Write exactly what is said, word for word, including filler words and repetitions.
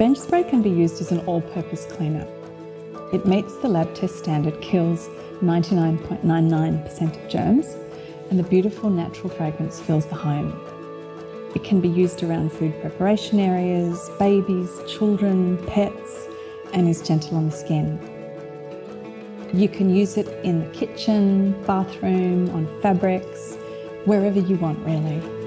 Bench spray can be used as an all-purpose cleaner. It meets the lab test standard, kills ninety-nine point nine nine percent of germs, and the beautiful natural fragrance fills the home. It can be used around food preparation areas, babies, children, pets, and is gentle on the skin. You can use it in the kitchen, bathroom, on fabrics, wherever you want really.